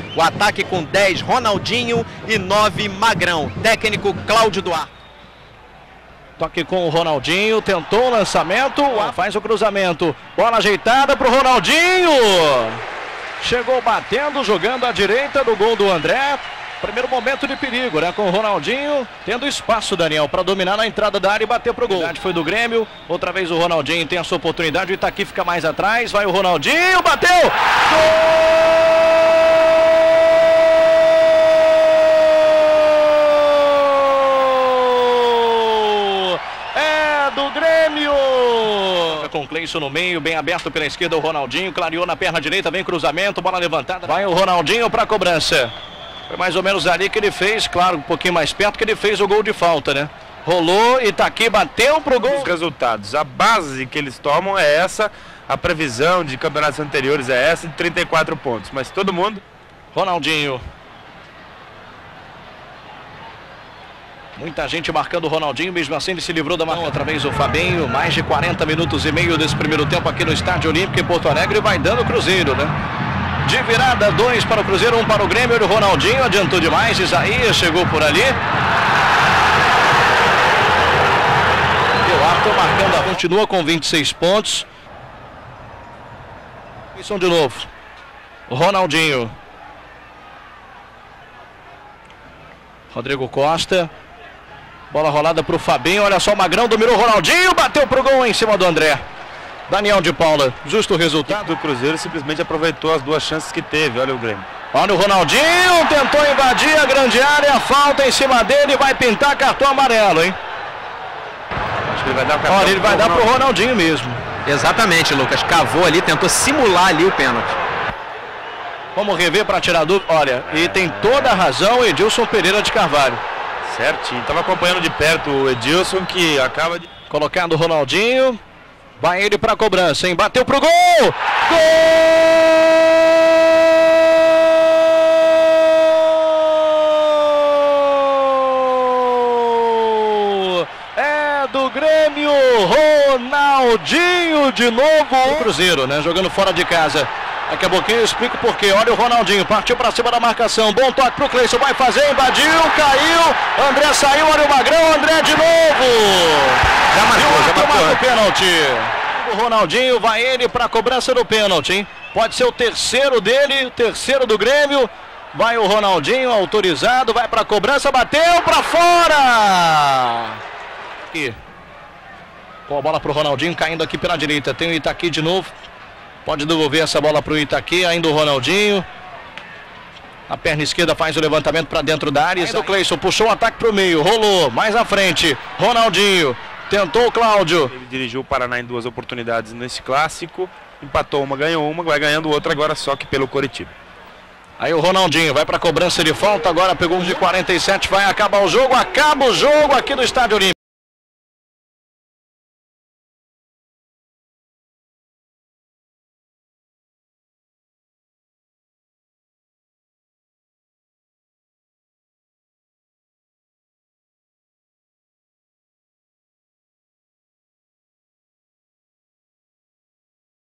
O ataque com 10, Ronaldinho, e 9, Magrão. Técnico Cláudio Duarte. Toque com o Ronaldinho, tentou o lançamento, faz o cruzamento. Bola ajeitada para o Ronaldinho. Chegou batendo, jogando à direita do gol do André. Primeiro momento de perigo, né? Com o Ronaldinho tendo espaço, Daniel, para dominar na entrada da área e bater pro gol. Foi do Grêmio, outra vez o Ronaldinho tem a sua oportunidade, o Itaqui fica mais atrás, vai o Ronaldinho, bateu! Gol! É do Grêmio! Com o Cleison no meio, bem aberto pela esquerda o Ronaldinho, clareou na perna direita, vem cruzamento, bola levantada. Vai o Ronaldinho para a cobrança. Foi mais ou menos ali que ele fez, claro, um pouquinho mais perto que ele fez o gol de falta, né? Rolou, Itaqui bateu pro gol. Os resultados, a base que eles tomam é essa, a previsão de campeonatos anteriores é essa, de 34 pontos. Mas todo mundo... Ronaldinho. Muita gente marcando o Ronaldinho, mesmo assim ele se livrou da marca. Outra vez o Fabinho, mais de 40 minutos e meio desse primeiro tempo aqui no Estádio Olímpico em Porto Alegre, vai dando o Cruzeiro, né? De virada, 2 para o Cruzeiro, 1 para o Grêmio. O Ronaldinho adiantou demais, Isaías chegou por ali. O Arthur marcando, continua com 26 pontos. Isso de novo. O Ronaldinho. Rodrigo Costa. Bola rolada para o Fabinho, olha só o Magrão, dominou o Ronaldinho, bateu para o gol em cima do André. Daniel de Paula, justo o resultado. Do Cruzeiro simplesmente aproveitou as duas chances que teve, olha o Grêmio. Olha o Ronaldinho, tentou invadir a grande área, falta em cima dele, vai pintar cartão amarelo, hein? Acho que ele vai dar o cartão. Olha, ele vai dar pro Ronaldinho mesmo. Exatamente, Lucas, cavou ali, tentou simular ali o pênalti. Vamos rever para tirar dúvida. Olha, e tem toda a razão o Edilson Pereira de Carvalho. Certinho, estava acompanhando de perto o Edilson, que acaba de... Colocado o Ronaldinho. Vai ele para a cobrança, hein? Bateu pro gol! Gol! É do Grêmio, Ronaldinho de novo. O Cruzeiro, né? Jogando fora de casa. Daqui a pouquinho eu explico porquê. Olha o Ronaldinho, partiu para cima da marcação. Bom toque pro Cleison, vai fazer, invadiu, caiu. André saiu, olha o Magrão, André de novo. Já marcou o pênalti. O Ronaldinho, vai ele para a cobrança do pênalti, hein? Pode ser o terceiro dele, o terceiro do Grêmio. Vai o Ronaldinho, autorizado, vai para a cobrança, bateu para fora. Aqui. Boa bola para o Ronaldinho, caindo aqui pela direita. Tem o Itaqui de novo. Pode devolver essa bola para o Itaqui, ainda o Ronaldinho. A perna esquerda faz o levantamento para dentro da área. O Cleison puxou o ataque para o meio, rolou, mais à frente. Ronaldinho, tentou o Cláudio. Ele dirigiu o Paraná em 2 oportunidades nesse clássico. Empatou uma, ganhou uma, vai ganhando outra agora só que pelo Coritiba. Aí o Ronaldinho vai para a cobrança de falta, agora pegou um de 47, vai acabar o jogo, acaba o jogo aqui no Estádio Olímpico.